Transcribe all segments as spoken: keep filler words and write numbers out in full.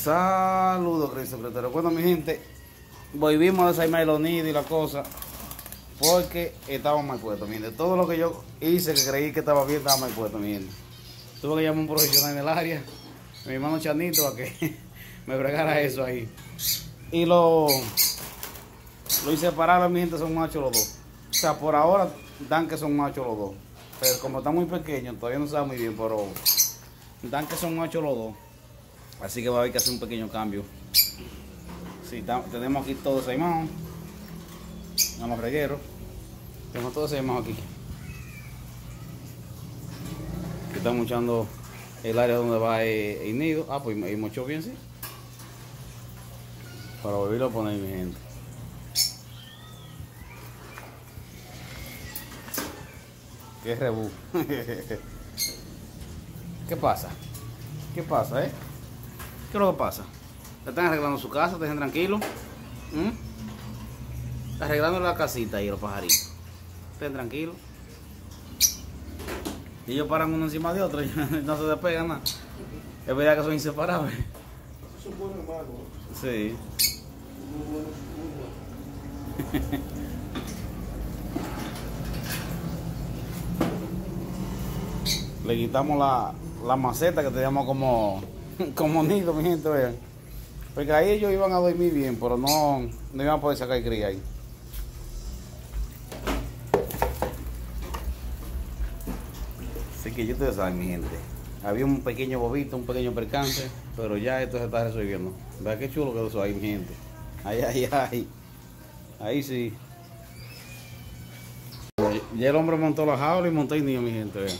Saludos, Cristo Cretero. Bueno, mi gente, volvimos a desarmar los nidos y la cosa porque estaba mal puesto, mi gente. Todo lo que yo hice que creí que estaba bien estaba mal puesto, mi gente. Tuve que llamar a un profesional en el área, mi hermano Chanito, a que me bregara eso ahí. Y lo, lo hice separado, mi gente, son machos los dos. O sea, por ahora dan que son machos los dos. Pero como están muy pequeños, todavía no saben muy bien, pero dan que son machos los dos. Así que va a haber que hacer un pequeño cambio. Sí, tenemos aquí todo desarmado. Vamos reguero. Tenemos todo desarmado aquí. Aquí estamos echando el área donde va el, el nido. Ah, pues y mochó bien, sí. Para volverlo a poner, mi gente. Qué rebú. ¿Qué pasa? ¿Qué pasa, eh? ¿Qué es lo que pasa? Están arreglando su casa, dejen tranquilo. ¿Mm? Arreglando la casita y los pajaritos. Estén tranquilos. Y ellos paran uno encima de otro y no se despegan nada. Es verdad que son inseparables. Son buenos hermanos. Sí. Muy buenos, muy buenos. Le quitamos la, la maceta que teníamos como, como nido, mi gente, vean. Porque ahí ellos iban a dormir bien, pero no, no iban a poder sacar cría ahí. Así que yo te saben, mi gente. Había un pequeño bobito, un pequeño percance, pero ya esto se está resolviendo. Vea qué chulo quedó eso ahí, mi gente. Ay, ay, ay. Ahí sí. Ya el hombre montó la jaula y montó el nido, mi gente, vean.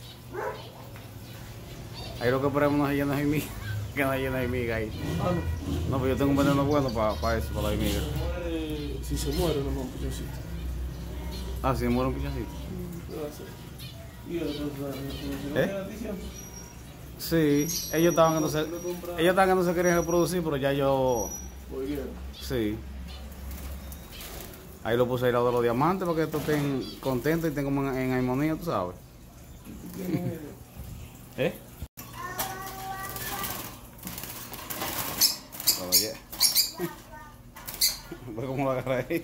Ahí lo que esperamos no se llena de miga, que no se llena de miga ahí. Ah, no. No, pero yo tengo un veneno bueno para pa eso, para la miga. Si se muere, no, no, un pichoncito. Ah, si se muere un pichoncito. ¿Qué va a hacer? ¿Y el otro, ¿Eh? Sí, ellos estaban que no se, ellos estaban que no se querían reproducir, pero ya yo... Sí. Ahí lo puse al lado de los diamantes para que estos estén contentos y estén como en, en armonía, tú sabes. ¿Eh? Oye. ¿Ves cómo lo agarra ahí?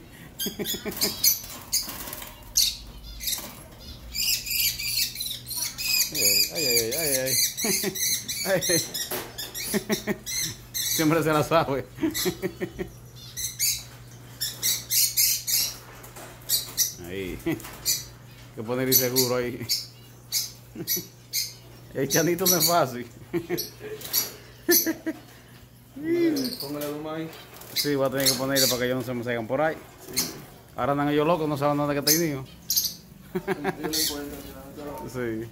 Ay, ay, ay, ay, ay. Ay, ay. Siempre se la sabe. Ahí. Hay que poner inseguro ahí. El chanito no es fácil. Póngale dos más ahí. Sí, voy a tener que ponerle para que ellos no se me salgan por ahí. Sí. Ahora andan ellos locos, no saben dónde que está el nido. Sí.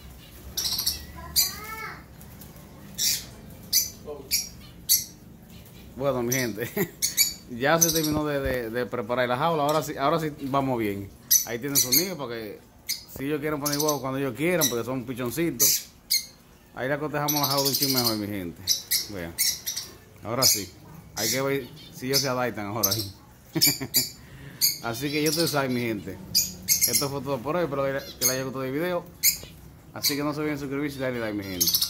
Bueno, mi gente, ya se terminó de, de, de preparar la jaula. Ahora sí, ahora sí vamos bien. Ahí tienen su nido para que si ellos quieren poner huevos cuando ellos quieran, porque son pichoncitos. Ahí le acotejamos la jaula un chin mejor, mi gente. Vean. Ahora sí. Hay que ver si ellos se adaptan ahora ahí. Así que yo te saben, mi gente. Esto fue todo por hoy. Espero que les haya gustado el video. Así que no se olviden suscribirse y darle like, mi gente.